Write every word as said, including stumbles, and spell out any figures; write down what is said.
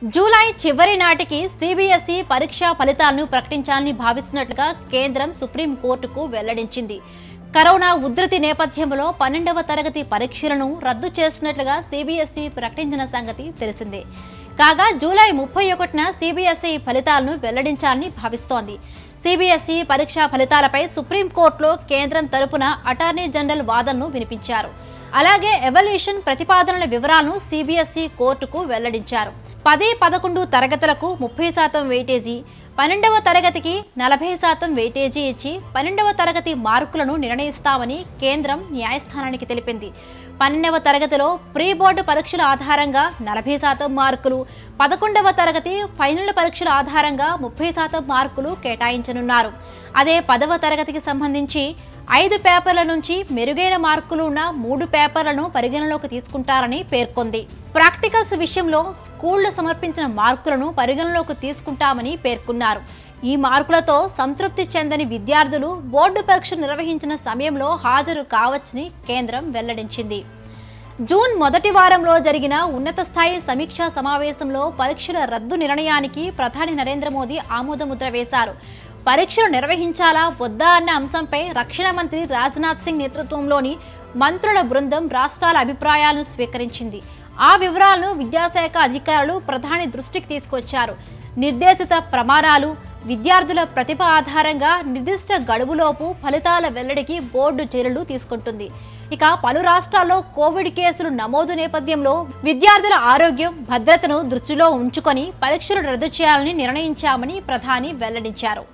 July చివరి నాటికి CBSE పరీక్షా ఫలితాలను ప్రకటించాలని భావిస్తున్నట్లుగా కేంద్రం సుప్రీం కోర్టుకు వెల్లడించింది. కరోనా ఉధృతి నేపథ్యంలో పన్నెండవ తరగతి పరీక్షలను రద్దు చేసినట్లుగా సిబిఎస్ఈ ప్రకటించిన సంగతి తెలిసిందే. కాగా జూలై ముప్పై ఒకటిన సిబిఎస్ఈ ఫలితాలను వెల్లడించాలని భావిస్తోంది. సిబిఎస్ఈ పరీక్షా ఫలితాలపై సుప్రీంకోర్టులో కేంద్రం తరపున అటార్నీ జనరల్ వాదనను వినిపించారు. అలాగే ఎవల్యూషన్ ప్రతిపాదనల వివరాలను సిబిఎస్ఈ కోర్టుకు వెల్లడించారు. పది పదకొండు తరగతులకు ముప్పై శాతం వెయిటేజీ, పన్నెండవ తరగతికి నలభై శాతం వెయిటేజీ ఇచ్చి పన్నెండవ తరగతి మార్కులను నిర్ణయిస్తామని కేంద్రం న్యాయస్థానానికి తెలిపింది. పన్నెండవ తరగతిలో ప్రీ బోర్డు పరీక్షల ఆధారంగా నలభై శాతం మార్కులు, పదకొండవ తరగతి ఫైనల్ పరీక్షల ఆధారంగా ముప్పై శాతం మార్కులు కేటాయించనున్నారు. అదే పదవ తరగతికి సంబంధించి ఐదు పేపర్ల నుంచి మెరుగైన మార్కులు ఉన్న మూడు పేపర్లను పరిగణలోకి తీసుకుంటారని పేర్కొంది. ప్రాక్టికల్స్ విషయంలో స్కూళ్లు సమర్పించిన మార్కులను పరిగణలోకి తీసుకుంటామని పేర్కొన్నారు. ఈ మార్కులతో సంతృప్తి చెందని విద్యార్థులు బోర్డు పరీక్ష నిర్వహించిన సమయంలో హాజరు కావచ్చని కేంద్రం వెల్లడించింది. జూన్ మొదటి వారంలో జరిగిన ఉన్నత స్థాయి సమీక్షా సమావేశంలో పరీక్షల రద్దు నిర్ణయానికి ప్రధాని నరేంద్ర మోదీ ఆమోదముద్ర వేశారు. పరీక్షలు నిర్వహించాలా వద్దా అన్న అంశంపై రక్షణ మంత్రి రాజ్నాథ్ సింగ్ నేతృత్వంలోని మంత్రుల బృందం రాష్ట్రాల అభిప్రాయాలను స్వీకరించింది. ఆ వివరాలను విద్యాశాఖ అధికారులు ప్రధాని దృష్టికి తీసుకొచ్చారు. నిర్దేశిత ప్రమాణాలు, విద్యార్థుల ప్రతిభ ఆధారంగా నిర్దిష్ట గడువులోపు ఫలితాల వెల్లడికి బోర్డు చర్యలు తీసుకుంటుంది. ఇక పలు రాష్ట్రాల్లో కోవిడ్ కేసులు నమోదు నేపథ్యంలో విద్యార్థుల ఆరోగ్యం, భద్రతను దృష్టిలో ఉంచుకొని పరీక్షలు రద్దు చేయాలని నిర్ణయించామని ప్రధాని వెల్లడించారు.